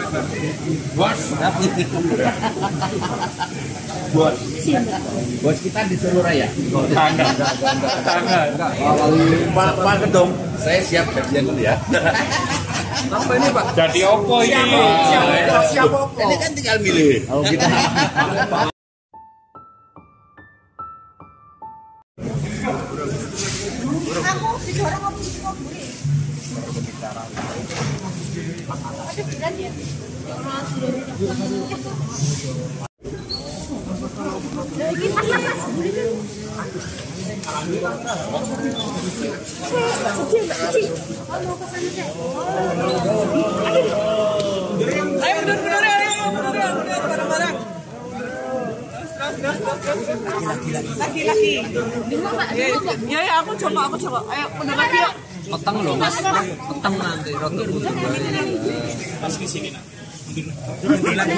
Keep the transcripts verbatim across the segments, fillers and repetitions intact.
Bos. Bos. Bos kita di Solo Raya. Enggak, enggak, enggak. Pak Pak Kedong, saya siap jadian dulu ya. Apa ini Pak? Jadi opo ini? Siapa? Siapa opo? Ini kan tinggal milih. Oh kita. Aku didorong aku di mobil. Ada berat ya? Lagi mas mas mas. Kecil kecil. Oh mau kesana saya. Ayo mundur mundur ayo mundur mundur bareng-bareng. Laki-laki. Ya ya aku coba aku coba. Ayo mundur lagi yuk. Petang loh Mas. Petang nanti roti mundur. Mas di sini nak. Mundur lagi.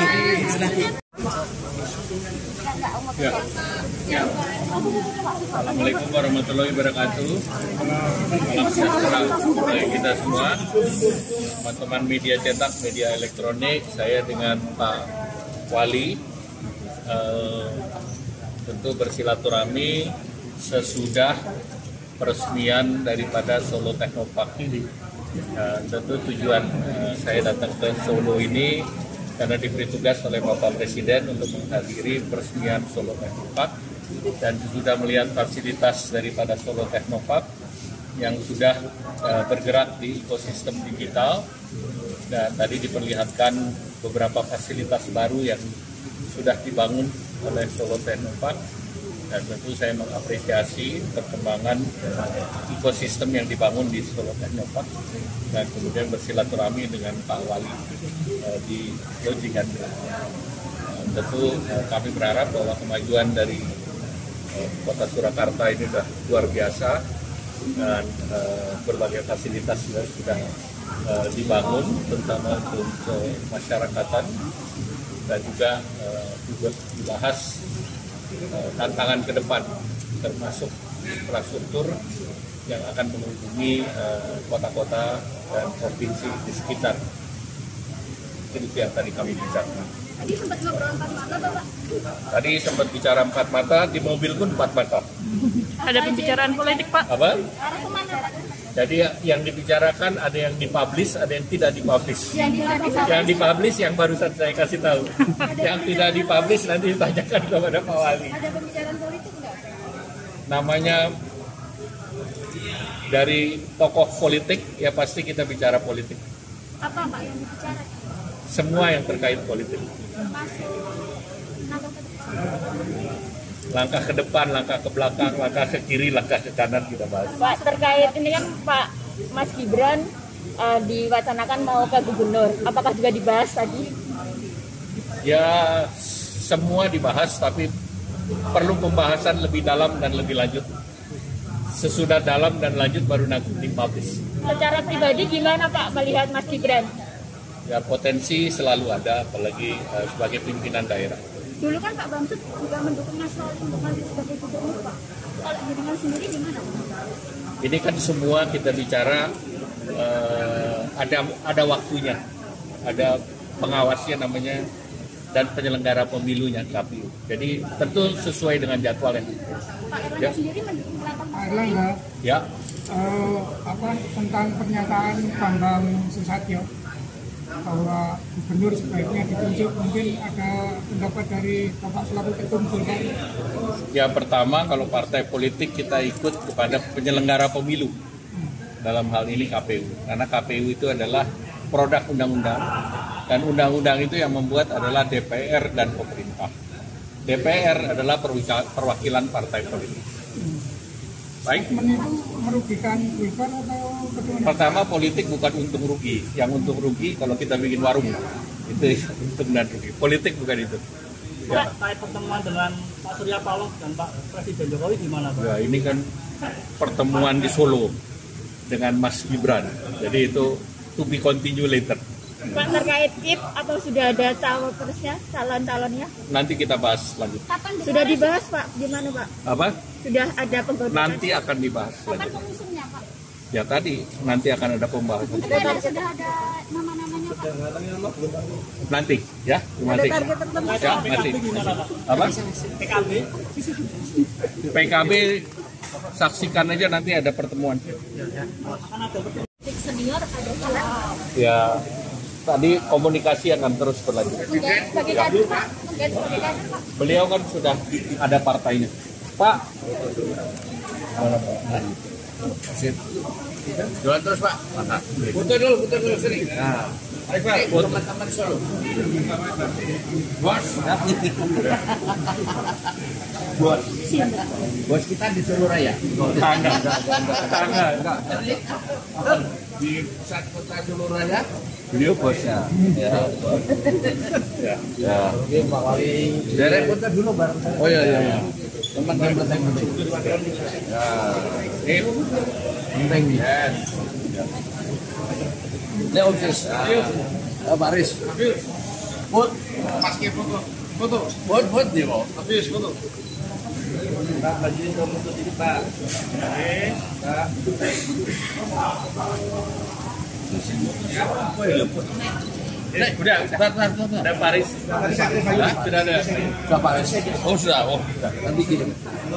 Ya. Ya. Assalamualaikum warahmatullahi wabarakatuh. Salam sejahtera bagi kita semua, teman-teman media cetak, media elektronik. Saya dengan Pak Wali eh, tentu bersilaturahmi sesudah peresmian daripada Solo Technopark ini. Eh, tentu tujuan eh, saya datang ke Solo ini karena diberi tugas oleh Bapak Presiden untuk menghadiri peresmian Solo Technopark dan sudah melihat fasilitas daripada Solo Technopark yang sudah uh, bergerak di ekosistem digital, dan tadi diperlihatkan beberapa fasilitas baru yang sudah dibangun oleh Solo Technopark, dan tentu saya mengapresiasi perkembangan uh, ekosistem yang dibangun di Solo Technopark, dan kemudian bersilaturahmi dengan Pak Wali uh, di Lojikan. Uh, tentu uh, kami berharap bahwa kemajuan dari uh, Kota Surakarta ini sudah luar biasa, dan uh, berbagai fasilitas sudah, sudah uh, dibangun, terutama untuk kemasyarakatan, dan juga uh, juga dibahas uh, tantangan ke depan, termasuk infrastruktur yang akan menghubungi kota-kota uh, dan provinsi di sekitar. Itu yang tadi kami bicarakan. Tadi sempat ngobrol empat mata Bapak. Tadi sempat bicara empat mata, di mobil pun empat mata. Ada pembicaraan politik Pak. Apa? Arah kemana Pak? Jadi yang dibicarakan ada yang dipublish, ada yang tidak dipublish. Yang di Yang dipublish yang barusan saya kasih tahu. Yang tidak dipublish nanti ditanyakan kepada Pak Wali. Ada pembicaraan politik enggak? Namanya dari tokoh politik, ya pasti kita bicara politik. Apa Pak yang dibicarakan? Semua yang terkait politik. Masuk. Langkah ke depan, langkah ke belakang, langkah ke kiri, langkah ke kanan kita bahas. Pak, terkait ini kan Pak Mas Gibran uh, diwacanakan mau ke gubernur, apakah juga dibahas tadi? Ya semua dibahas, tapi perlu pembahasan lebih dalam dan lebih lanjut. Sesudah dalam dan lanjut baru nanti dipublish. Secara pribadi gimana Pak melihat Mas Gibran? Ya potensi selalu ada, apalagi uh, sebagai pimpinan daerah. Dulu kan Pak Bamsud juga mendukung Mas Wali untuk maju sebagai gubernur Pak. Kalau jenengan sendiri gimana? Ini kan semua kita bicara uh, ada ada waktunya, ada pengawasnya namanya, dan penyelenggara pemilunya K P U. Jadi tentu sesuai dengan jadwal yang Pak Erlangga ya. sendiri mendukung delapan Pak Erlangga, Ya, uh, apa tentang pernyataan Bambang Susatyo bahwa gubernur sebaiknya ditunjuk, mungkin ada pendapat dari Bapak selaku Ketum Golkar? ya pertama kalau partai politik kita ikut kepada penyelenggara pemilu, dalam hal ini K P U, karena K P U itu adalah produk undang-undang, dan undang-undang itu yang membuat adalah D P R dan pemerintah. D P R adalah perwakilan partai politik. Baik. Statement itu merugikan Golkar atau bagaimana? Pertama, politik bukan untung rugi. Yang untung rugi kalau kita bikin warung, itu untung dan rugi. Politik bukan itu. Ya. Terkait pertemuan dengan Pak Surya Paloh dan Pak Presiden Jokowi gimana Pak? Ya, ini kan pertemuan di Solo dengan Mas Gibran. Jadi itu to be continue later. Pak, terkait K I P atau sudah ada cawapresnya, calon-calonnya? Nanti kita bahas lanjut. Kapan Sudah dibahas Pak, gimana Pak? Apa? Sudah ada penggodokan? Nanti akan dibahas Kapan lanjut. pengusungnya Pak? Ya tadi nanti akan ada pembahasan. Sudah ada, sudah ada nama-namanya Pak. Nanti ya, masih. Ya, masih. Apa? P K B. P K B saksikan aja nanti ada pertemuan. Senior ada salah. Ya, tadi komunikasi akan terus berlanjut. Mungkin sebagai kader Pak, mungkin sebagai kader Pak. Beliau kan sudah ada partainya. Pak. Jualan terus Pak. Putar dulu, putar dulu sini. Nah, ayo Pak, teman-teman Solo. Bos. Bos. Bos kita di Solo Raya. Enggak, enggak, enggak, enggak. Di pusat kota Solo Raya. Beliau bosnya. Ya. Ya. Ya. Oke, Pak Wali. Derek putar dulu bareng saya. Oh iya iya. Teman-teman saya penting. Ya. Ini penting nih. Yes. Ini ofis. Ah, Pak Riz. Bot, pas ke foto. Foto. Bot, bot dia mau. Habis foto. Kita bajuin dong untuk ini Pak. Oke. Apa ya? Eh, udah, udah, udah, ada Paris. Sudah ada. Sudah Pak Riz. Oh sudah, oh. Nanti kirim.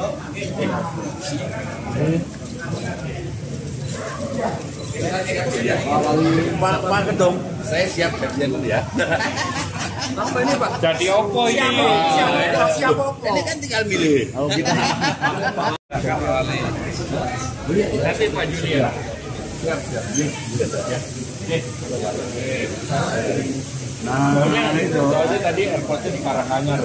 Pak Pak Kedong, saya siap jadian dulu ya. Apa ini Pak? Jadi opo ini? Siapa? Siapa? Ini kan tinggal milih. Oh kita. Nanti Pak Julia. Siap siap. Nah, itu. Soalnya tadi airportnya di Karanganyar.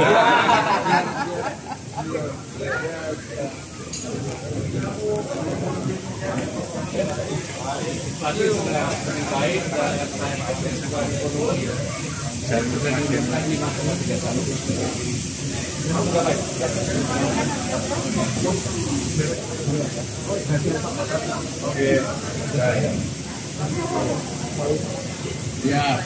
Ya.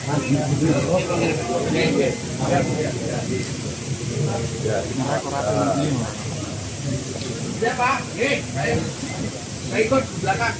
Ya Pak, nih, saya, saya ikut belakang.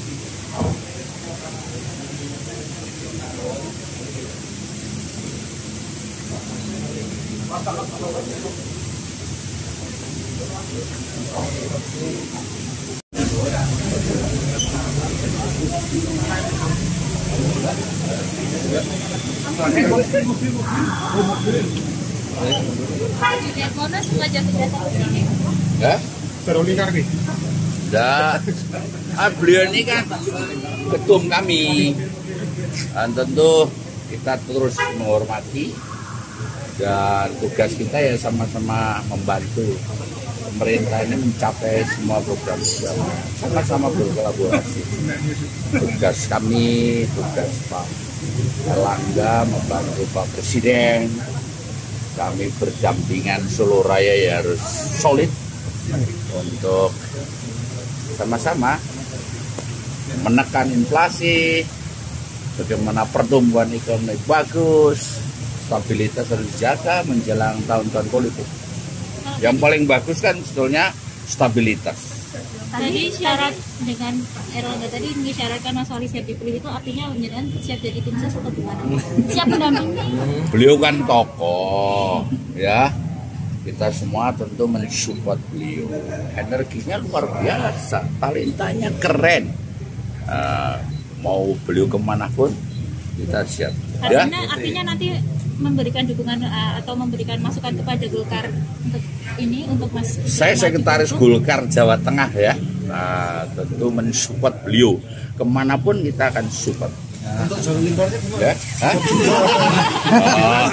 Monas sengaja datang ke sini. Ya? Terulingkar nih. Ya, ah, beliau ini kan ketum kami, dan tentu kita terus menghormati dan tugas kita ya sama-sama membantu pemerintah ini mencapai semua program-program, sama-sama berkolaborasi. Tugas kami, tugas Pak Erlangga membantu Pak Presiden, kami berdampingan Solo Raya ya harus solid untuk sama-sama menekan inflasi, bagaimana pertumbuhan ekonomi bagus, stabilitas harus dijaga menjelang tahun-tahun politik. Yang paling bagus kan sebetulnya stabilitas. Tadi syarat dengan Pak Erlangga tadi mengisyaratkan Mas Wali siap dipilih itu artinya menjadikan siap jadi tim ses atau gimana? Siap mendampingi? Beliau kan tokoh, ya. Kita semua tentu mensupport beliau. Energinya luar biasa, talentanya keren. Uh, mau beliau kemanapun kita siap. Artinya, ya? artinya nanti memberikan dukungan uh, atau memberikan masukan kepada Golkar untuk ini untuk Mas. Saya sekretaris Golkar Jawa Tengah ya. Nah, tentu mensupport beliau kemanapun kita akan support. Nah. Untuk jalur lingkarnya ya? Hah? Oh.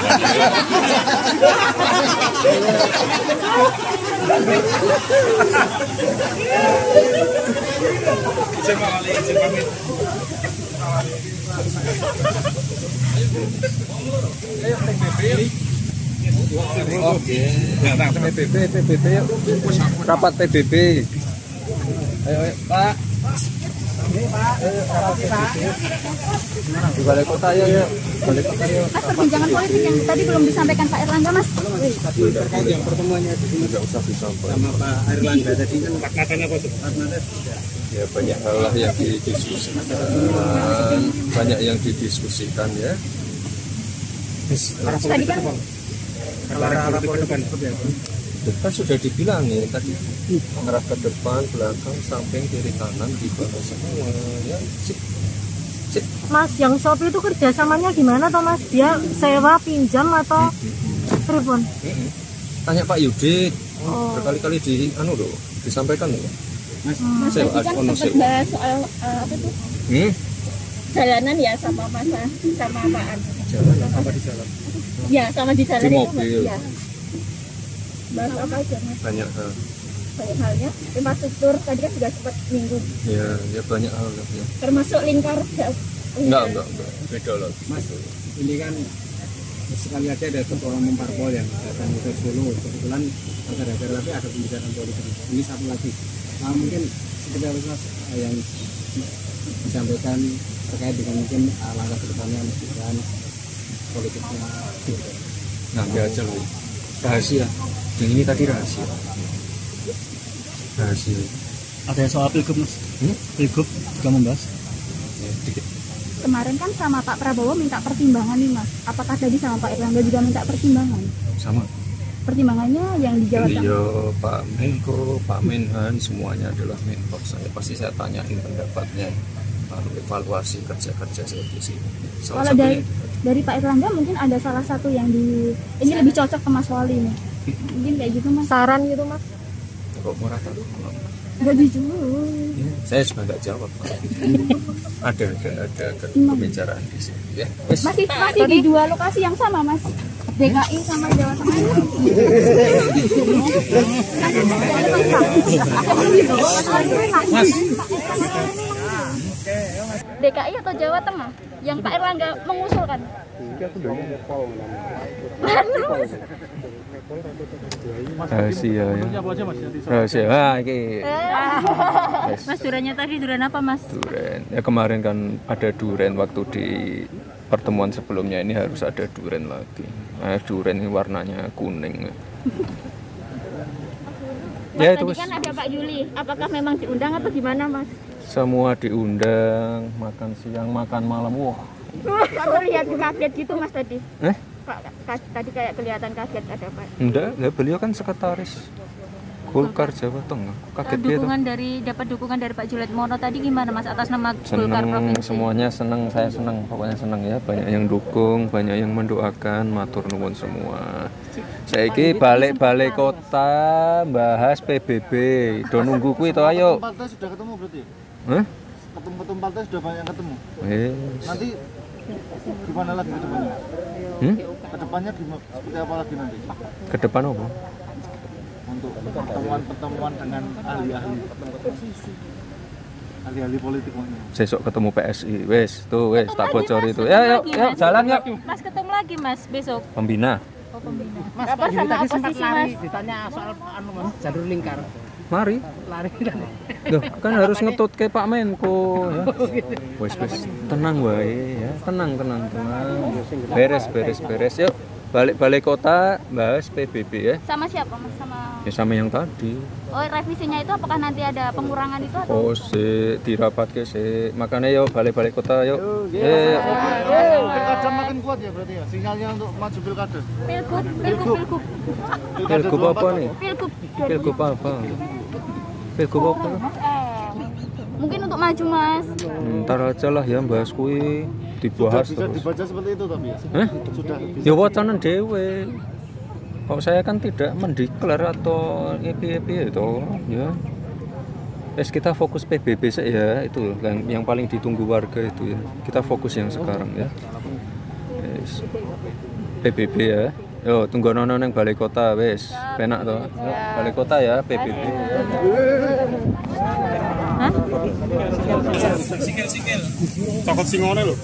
Oke. T B B, T B B yuk. Rapat T B B. Ayo, ayo, Pak. Ini Pak, rapat T B B. Di balai kota ya, ya. Balai kota ya. Mas, perbincangan politik yang tadi belum disampaikan Pak Erlangga, Mas. Tadi terkait yang pertemuannya di sini enggak usah bisa sama Pak Erlangga tadi kan matanya kok. Matanya Ya banyak hal lah yang didiskusikan, banyak yang didiskusikan ya. Tadi kan Kan sudah dibilang ya tadi, arah ke depan, belakang, samping, kiri, kanan, di bawah semua ya. Sip. Sip. Mas, yang Shopee itu kerjasamanya gimana toh Mas? Dia sewa, pinjam atau pripun? Tanya Pak Yudit, Oh. berkali-kali di anu loh, disampaikan loh. Mas Sewa, tadi kan ono sempat sewa. bahas soal uh, apa tuh Hmm? jalanan ya sama masa sama apaan? Jalan apa di jalan? Ya sama di jalan Di itu mobil. Mas. Ya. Bahas apa aja Mas? Banyak hal. Banyak halnya. Infrastruktur tadi kan juga sempat minggu. Ya, ya banyak hal ya. Termasuk lingkar. Enggak, enggak, enggak. Beda loh. Mas, ini kan sekali aja ada ketua umum parpol yang datang ke Solo. Kebetulan agar-agar tapi ada pembicaraan politik. Ini satu lagi. Nah, mungkin seperti apa Mas yang disampaikan terkait dengan mungkin uh, langkah ke depannya meskipun politiknya. Nanti aja loh. Rahasia. Yang ini tadi rahasia. Rahasia. Ada soal pilgub Mas. Hmm? Pilgub juga membahas. Ya, dikit. Kemarin kan sama Pak Prabowo minta pertimbangan nih Mas. Apakah tadi sama Pak Erlangga juga minta pertimbangan? Sama. Pertimbangannya yang di Jawa Tengah. Iya, Pak Menko, Pak Menhan, semuanya adalah mentor saya. Pasti saya tanyain pendapatnya, lalu evaluasi kerja-kerja saya di sini. Salah Kalau dari satunya dari Pak Erlangga mungkin ada salah satu yang di ini lebih cocok ke Mas Wali nih. Mungkin kayak gitu Mas. Saran gitu Mas? kok murah tak? Gak jujur. Ya, saya juga nggak jawab. ada, ada, ada, ada pembicaraan di sini. Ya, wes. Masih masih di dua lokasi yang sama Mas. D K I sama Jawa Tengah. Mas, D K I atau Jawa Tengah yang Pak Erlangga mengusulkan. Rahasia ya. Apa aja Mas? Yang di- Rahasia. Ah, ini. Yes. Mas duriannya tadi durian apa Mas? Duren. Ya kemarin kan ada duren waktu di pertemuan sebelumnya, ini harus ada duren lagi. Nah, duren ini warnanya kuning. Mas, Ya itu tadi wes. kan ada Pak Juli. Apakah memang diundang atau gimana Mas? Semua diundang, makan siang, makan malam. Wah. Aku lihat kaget gitu Mas tadi. Eh? Pak, ka- tadi kayak kelihatan kaget ada Pak. Enggak, ya beliau kan sekretaris Golkar Jawa Tengah. Kaget dia tuh. Dukungan dari dapat dukungan dari Pak Juliet Mono tadi gimana Mas atas nama Golkar Seneng, Provinsi? semuanya seneng, saya seneng, pokoknya seneng ya. Banyak yang dukung, banyak yang mendoakan, matur nuwun semua. Saya ini balik-balik kota bahas P B B. Do nunggu kuwi to, ayo. Partai sudah ketemu berarti? Hah? Ketemu-ketemu partai sudah banyak ketemu. Wes. Nanti gimana lagi ke depannya? Hmm? Ke depannya gimana? Seperti apa lagi nanti? Ke depan apa? Untuk pertemuan-pertemuan dengan ahli-ahli ahli-ahli politik maksudnya. Besok ketemu P S I. Wes, tuh wes tak bocor itu. Ya, yuk, yuk, jalan yuk. Mas ketemu lagi Mas besok. Pembina. Oh pembina. Mas, Apa Pak Yuli sama tadi sempat oposisi, lari, Mas? ditanya soal anu Mas, jalur lingkar. Mari. Lari kan. Loh, kan harus ngetut ke Pak Menko ya. Wes wes tenang wae ya. Tenang tenang tenang. Beres beres beres yuk. Balik-balik kota bahas P B B ya. Sama siapa Mas? Sama Ya sama yang tadi. Oh revisinya itu apakah nanti ada pengurangan itu atau? Oh, si dirapat ke si. Makanya yuk balik-balik kota yuk. Eh, Pilkada makin kuat ya berarti ya, sinyalnya untuk maju pilkada. Pilgub, pilgub, pilgub. pilgub apa nih? Pilgub. Pilgub apa? Pilgub apa? Mungkin untuk maju Mas. Ntar aja lah ya bahas kui dibahas Bisa terus. dibaca seperti itu tapi ya. Hah? Sudah bisa. Ya wacanan dewe. Kok saya kan tidak mendeklar atau epi-epi itu ya. Yes, kita fokus P B B saja itu yang, yang paling ditunggu warga itu ya. Kita fokus yang sekarang ya. Yes. P B B ya. Yo tunggu nono yang balik kota wes. Penak toh. Yo, balik kota ya P B B. Hah? Sikil-sikil. Cokot singone lho.